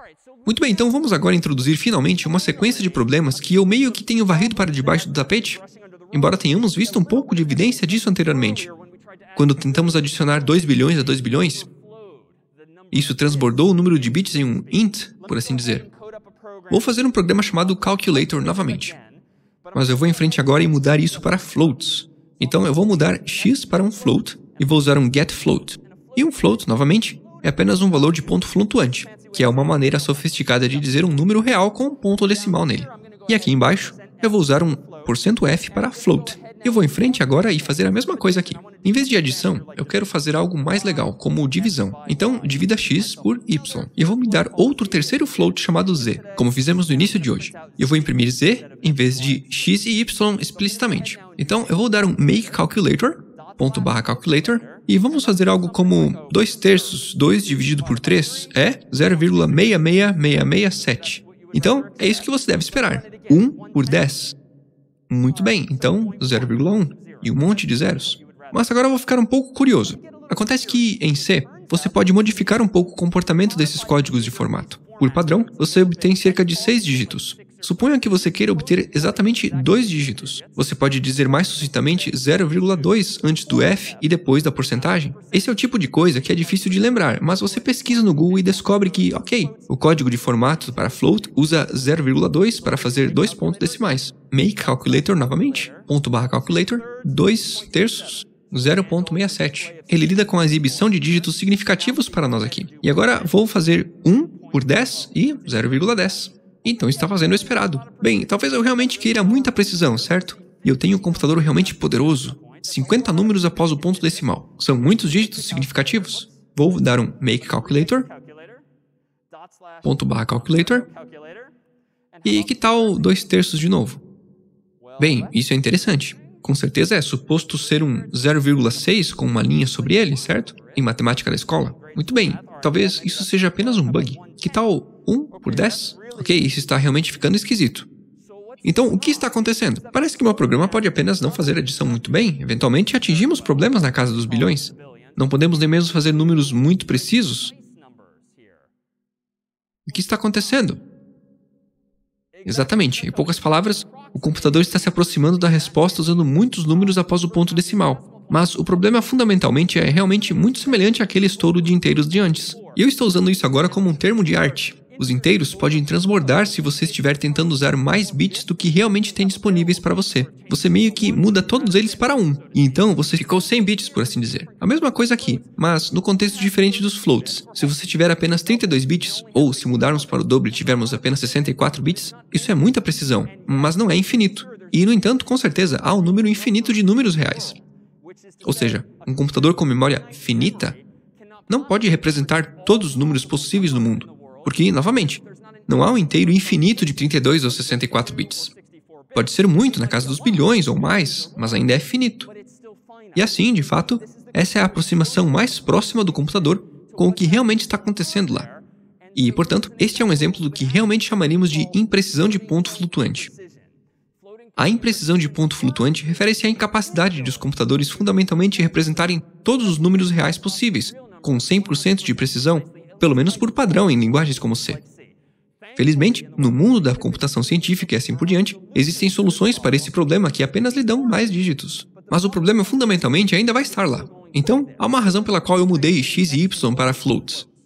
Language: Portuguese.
Muito bem, então vamos agora introduzir finalmente uma sequência de problemas que eu meio que tenho varrido para debaixo do tapete, embora tenhamos visto um pouco de evidência disso anteriormente. Quando tentamos adicionar 2 bilhões a 2 bilhões, isso transbordou o número de bits em um int, por assim dizer. Vou fazer um programa chamado calculator novamente. Mas eu vou em frente agora e mudar isso para floats. Então eu vou mudar x para um float e vou usar um getFloat. E um float, novamente, é apenas um valor de ponto flutuante, que é uma maneira sofisticada de dizer um número real com um ponto decimal nele. E aqui embaixo, eu vou usar um %f para float. Eu vou em frente agora e fazer a mesma coisa aqui. Em vez de adição, eu quero fazer algo mais legal, como divisão. Então, divida x por y. E eu vou me dar outro terceiro float chamado z, como fizemos no início de hoje. Eu vou imprimir z em vez de x e y explicitamente. Então, eu vou dar um makeCalculator, _calculator, e vamos fazer algo como 2/3, 2 dividido por 3 é 0,66667. Então, é isso que você deve esperar. 1 por 10. Muito bem, então 0,1 e um monte de zeros. Mas agora eu vou ficar um pouco curioso. Acontece que, em C, você pode modificar um pouco o comportamento desses códigos de formato. Por padrão, você obtém cerca de 6 dígitos. Suponha que você queira obter exatamente 2 dígitos. Você pode dizer mais sucintamente 0,2 antes do f e depois da porcentagem. Esse é o tipo de coisa que é difícil de lembrar, mas você pesquisa no Google e descobre que, ok, o código de formato para float usa 0,2 para fazer 2 pontos decimais. makeCalculator novamente, _calculator, 2/3, 0,67. Ele lida com a exibição de dígitos significativos para nós aqui. E agora vou fazer 1 por 10 e 0,10. Então está fazendo o esperado. Bem, talvez eu realmente queira muita precisão, certo? E eu tenho um computador realmente poderoso. 50 números após o ponto decimal. São muitos dígitos significativos. Vou dar um makeCalculator, _calculator. E que tal 2/3 de novo? Bem, isso é interessante. Com certeza é suposto ser um 0,6 com uma linha sobre ele, certo? Em matemática da escola. Muito bem, talvez isso seja apenas um bug. Que tal 1 por 10? Ok, isso está realmente ficando esquisito. Então, o que está acontecendo? Parece que meu programa pode apenas não fazer adição muito bem. Eventualmente, atingimos problemas na casa dos bilhões. Não podemos nem mesmo fazer números muito precisos. O que está acontecendo? Exatamente. Em poucas palavras, o computador está se aproximando da resposta usando muitos números após o ponto decimal. Mas o problema fundamentalmente é realmente muito semelhante àquele estouro de inteiros de antes. E eu estou usando isso agora como um termo de arte. Os inteiros podem transbordar se você estiver tentando usar mais bits do que realmente tem disponíveis para você. Você meio que muda todos eles para 1, e então você ficou sem bits, por assim dizer. A mesma coisa aqui, mas no contexto diferente dos floats. Se você tiver apenas 32 bits, ou se mudarmos para o dobro e tivermos apenas 64 bits, isso é muita precisão, mas não é infinito. E, no entanto, com certeza, há um número infinito de números reais. Ou seja, um computador com memória finita não pode representar todos os números possíveis no mundo. Porque, novamente, não há um inteiro infinito de 32 ou 64 bits. Pode ser muito na casa dos bilhões ou mais, mas ainda é finito. E assim, de fato, essa é a aproximação mais próxima do computador com o que realmente está acontecendo lá. E, portanto, este é um exemplo do que realmente chamaríamos de imprecisão de ponto flutuante. A imprecisão de ponto flutuante refere-se à incapacidade de os computadores fundamentalmente representarem todos os números reais possíveis, com 100% de precisão, pelo menos por padrão em linguagens como C. Felizmente, no mundo da computação científica e assim por diante, existem soluções para esse problema que apenas lhe dão mais dígitos. Mas o problema fundamentalmente ainda vai estar lá. Então, há uma razão pela qual eu mudei x e y para floats.